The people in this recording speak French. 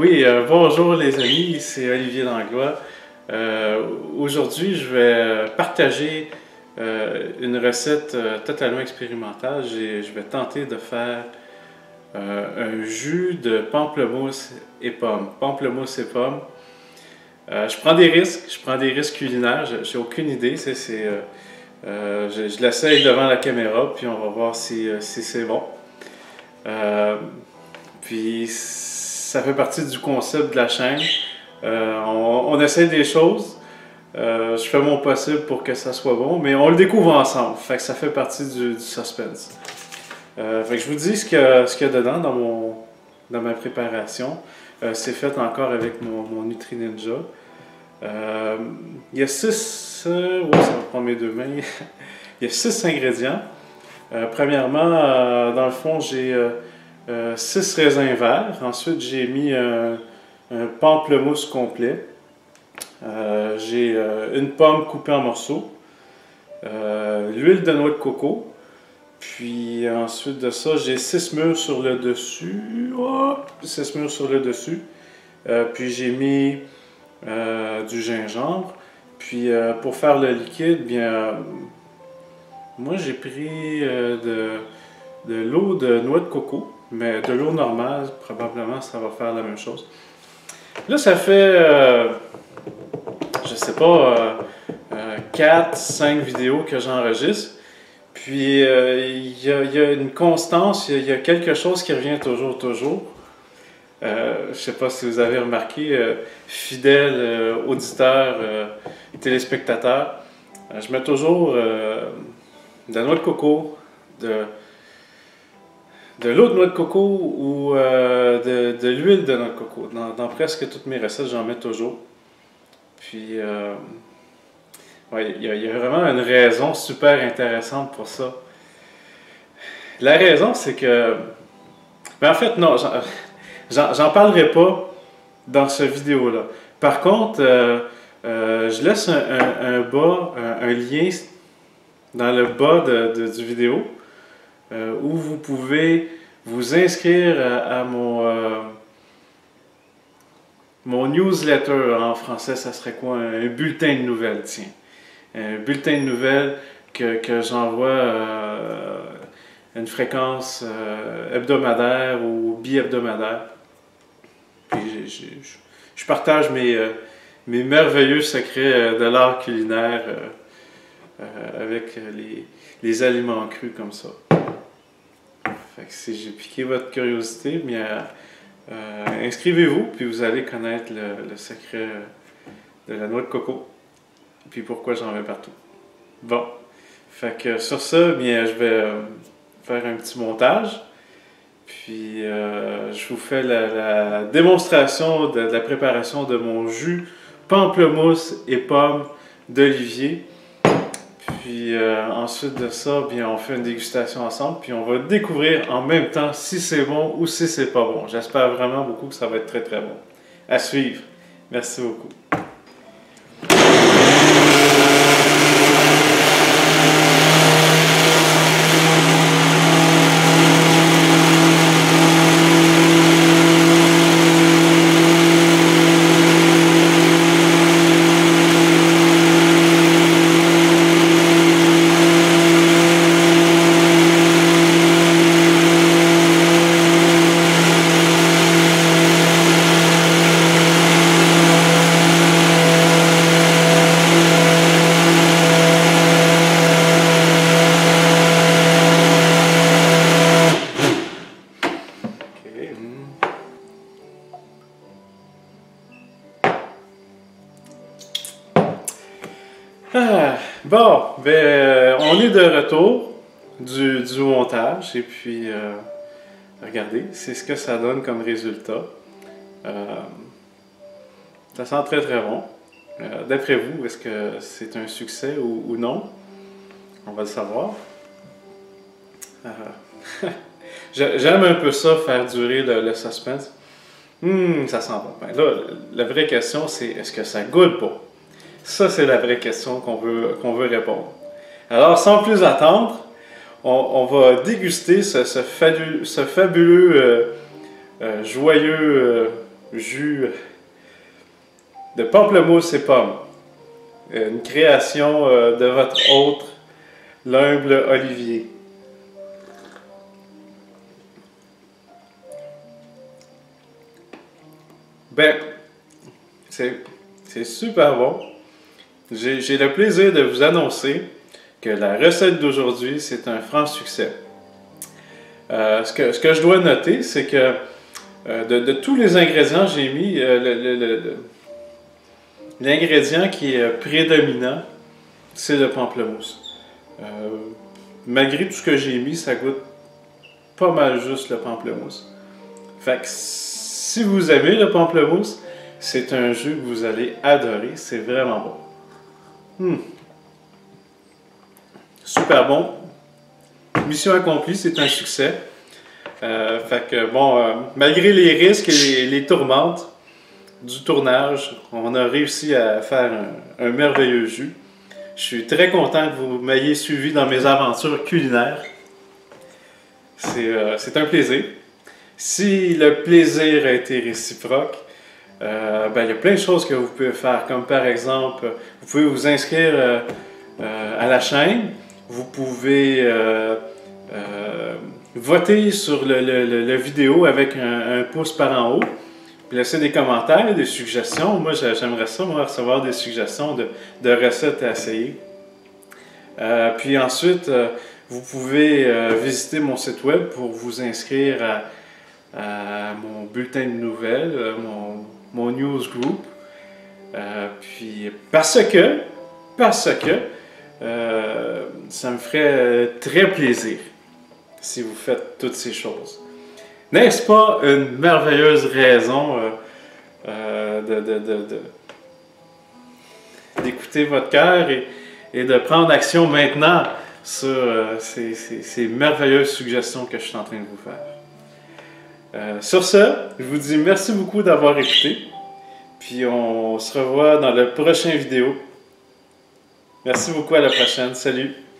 Oui, bonjour les amis, c'est Olivier Langlois. Aujourd'hui, je vais partager une recette totalement expérimentale. Je vais tenter de faire un jus de pamplemousse et pommes. Pamplemousse et pommes. Je prends des risques culinaires, j'ai aucune idée. Je l'essaye devant la caméra, puis on va voir si c'est bon. Puis ça fait partie du concept de la chaîne. On essaie des choses. Je fais mon possible pour que ça soit bon, mais on le découvre ensemble. Fait que ça fait partie du suspense. Fait que je vous dis ce qu'il y a dedans dans ma préparation. C'est fait encore avec mon Nutri Ninja. Il y a 6... ouais, ça va prendre mes deux mains. Il y a 6 ingrédients. Premièrement, dans le fond, j'ai 6 raisins verts. Ensuite, j'ai mis un pamplemousse complet. J'ai une pomme coupée en morceaux. L'huile de noix de coco. Puis ensuite de ça, j'ai 6 mûres sur le dessus. Oh, 6 mûres sur le dessus. Puis j'ai mis du gingembre. Puis pour faire le liquide, bien, moi j'ai pris de l'eau de noix de coco, mais de l'eau normale, probablement ça va faire la même chose. Là, ça fait, je sais pas, 4-5 vidéos que j'enregistre. Puis il y a une constance, il y a quelque chose qui revient toujours. Je ne sais pas si vous avez remarqué, fidèles auditeurs, téléspectateurs, je mets toujours de la noix de coco, de l'eau de noix de coco ou de l'huile de noix de coco. Dans presque toutes mes recettes, j'en mets toujours. Puis, ouais, il y a vraiment une raison super intéressante pour ça. La raison, c'est que... Mais en fait, non, j'en parlerai pas dans cette vidéo-là. Par contre, je laisse un lien dans le bas du vidéo où vous pouvez vous inscrire à mon newsletter. En français, ça serait quoi? Un bulletin de nouvelles, tiens. Un bulletin de nouvelles que j'envoie une fréquence hebdomadaire ou bi-hebdomadaire. Puis je partage mes merveilleux secrets de l'art culinaire avec les aliments crus comme ça. Fait que si j'ai piqué votre curiosité, bien inscrivez-vous, puis vous allez connaître le secret de la noix de coco, puis pourquoi j'en mets partout. Bon, fait que sur ça, bien je vais faire un petit montage. Puis, je vous fais la démonstration de la préparation de mon jus pamplemousse et pommes d'Olivier. Puis, ensuite de ça, bien, on fait une dégustation ensemble. Puis, on va découvrir en même temps si c'est bon ou si c'est pas bon. J'espère vraiment beaucoup que ça va être très très bon. À suivre. Merci beaucoup. Bon, ben, on est de retour du montage et puis regardez, c'est ce que ça donne comme résultat. Ça sent très très bon. D'après vous, est-ce que c'est un succès ou non? On va le savoir. J'aime un peu ça, faire durer le suspense. Ça sent bon. Ben là, la vraie question, c'est est-ce que ça goûte bon? Ça, c'est la vraie question qu'on veut répondre. Alors, sans plus attendre, on va déguster ce fabuleux, joyeux jus de pamplemousse et pommes. Une création de votre hôte, l'humble Olivier. Ben, c'est super bon. J'ai le plaisir de vous annoncer que la recette d'aujourd'hui, c'est un franc succès. Ce que je dois noter, c'est que de tous les ingrédients, j'ai mis l'ingrédient qui est prédominant, c'est le pamplemousse. Malgré tout ce que j'ai mis, ça goûte pas mal juste le pamplemousse. Fait que si vous aimez le pamplemousse, c'est un jus que vous allez adorer. C'est vraiment bon. Super bon. Mission accomplie, c'est un succès. Fait que bon, malgré les risques et les tourmentes du tournage, on a réussi à faire un merveilleux jus. Je suis très content que vous m'ayez suivi dans mes aventures culinaires. C'est un plaisir. Si le plaisir a été réciproque, ben, il y a plein de choses que vous pouvez faire, comme par exemple, vous pouvez vous inscrire à la chaîne, vous pouvez voter sur la vidéo avec un pouce par en haut, puis laisser des commentaires, des suggestions. Moi, j'aimerais ça, moi, recevoir des suggestions de recettes à essayer. Puis ensuite, vous pouvez visiter mon site web pour vous inscrire à mon bulletin de nouvelles, mon newsgroup. Puis parce que ça me ferait très plaisir si vous faites toutes ces choses. N'est-ce pas une merveilleuse raison d'écouter votre cœur et de prendre action maintenant sur ces merveilleuses suggestions que je suis en train de vous faire. Sur ce, je vous dis merci beaucoup d'avoir écouté. Puis on se revoit dans la prochaine vidéo. Merci beaucoup, à la prochaine. Salut!